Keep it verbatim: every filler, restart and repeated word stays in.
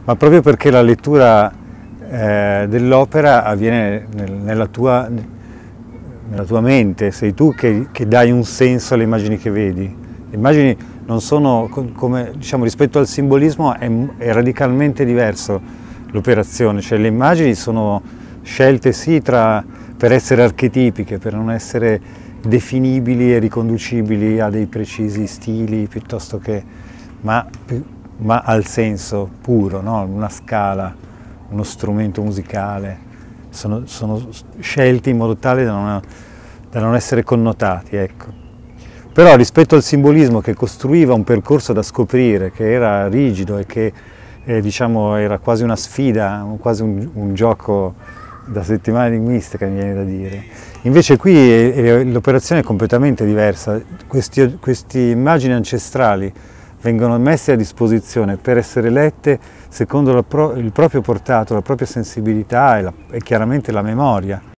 ma proprio perché la lettura eh, dell'opera avviene nel, nella, tua, nella tua mente, sei tu che, che dai un senso alle immagini che vedi. Le immagini non sono, come diciamo, rispetto al simbolismo è, è radicalmente diverso l'operazione, cioè le immagini sono scelte sì tra, per essere archetipiche, per non essere definibili e riconducibili a dei precisi stili piuttosto che, ma, ma al senso puro, no? Una scala, uno strumento musicale, sono, sono scelti in modo tale da non, da non essere connotati, ecco. Però rispetto al simbolismo che costruiva un percorso da scoprire, che era rigido e che eh, diciamo, era quasi una sfida, quasi un, un gioco da settimana linguistica, mi viene da dire. Invece qui l'operazione è completamente diversa, queste immagini ancestrali vengono messe a disposizione per essere lette secondo la pro, il proprio portato, la propria sensibilità e, la, e chiaramente la memoria.